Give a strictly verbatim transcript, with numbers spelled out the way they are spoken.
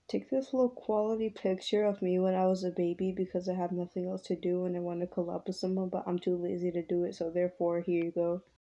Take this little quality picture of me when I was a baby because I have nothing else to do and I want to collab with someone, but I'm too lazy to do it, so therefore, here you go.